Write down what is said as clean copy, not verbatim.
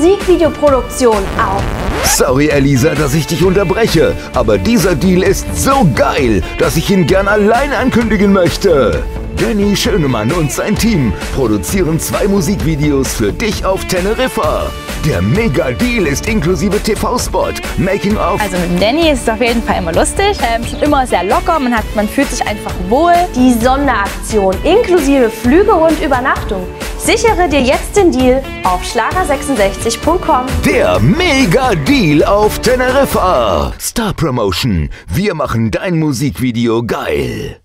Musikvideoproduktion auf. Sorry, Elisa, dass ich dich unterbreche, aber dieser Deal ist so geil, dass ich ihn gern allein ankündigen möchte. Danny Schönemann und sein Team produzieren 2 Musikvideos für dich auf Teneriffa. Der Mega-Deal ist inklusive TV-Spot, Making-of. Also mit Danny ist es auf jeden Fall immer lustig, schon immer sehr locker, man fühlt sich einfach wohl. Die Sonderaktion inklusive Flüge und Übernachtung. Sichere dir jetzt den Deal auf schlager66.com. Der Mega-Deal auf Teneriffa. Star Promotion. Wir machen dein Musikvideo geil.